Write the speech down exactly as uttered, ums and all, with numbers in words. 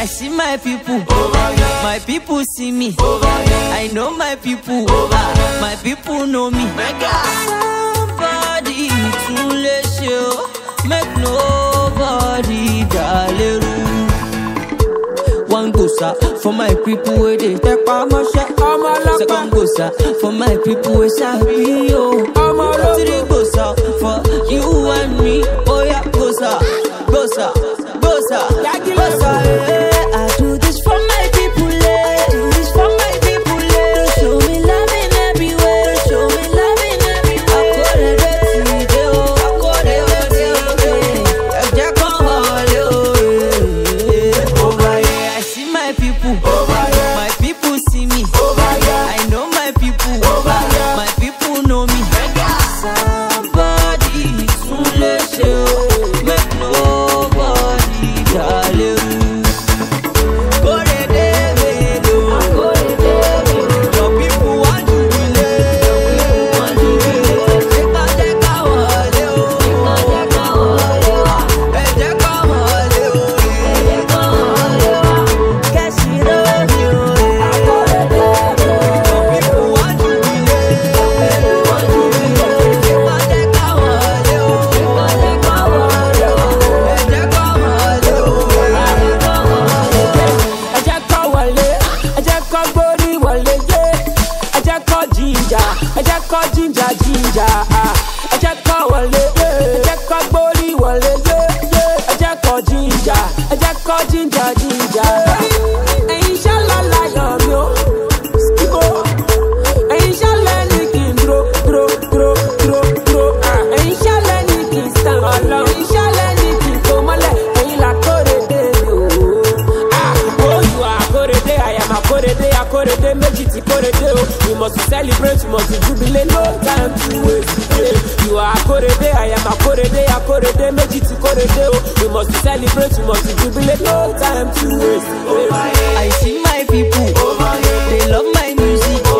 I see my people. My people see me. I know my people. My people know me. Somebody to let you make nobody darling. One gosa for my people where they take my shot. Second gosa for my people where sabi yo. Three gosa for you and me. Oh yeah, gosa, gosa, gosa, gosa. I do this for my people. Do this for my people. Show me love in every way. Show me love in every way. I call it video. I call it video. I just call it over here. I see my people. My people see me. I know my people. My people know me. Somebody to let you make nobody darling. Ginger, ginger, ah. I just call one leg, I just call body one leg, yeah. I just call ginger, I just call ginger, ginger. Ain't shala like yo, skip on. Ain't shala licking, bro, bro, bro, bro, bro. Ain't shala licking, stand alone. Ain't shala licking, come on, ain't la kore de yo. Ah, oh you are kore de, I am a kore de, a kore de, mejiti kore de. We must celebrate, we must jubilate, no time to waste. Yeah. You are a Korede, I am a Korede, a Korede, Mejiti Korede. We must celebrate, we must jubilate, no time to waste. Yeah. I see my people, they love my music.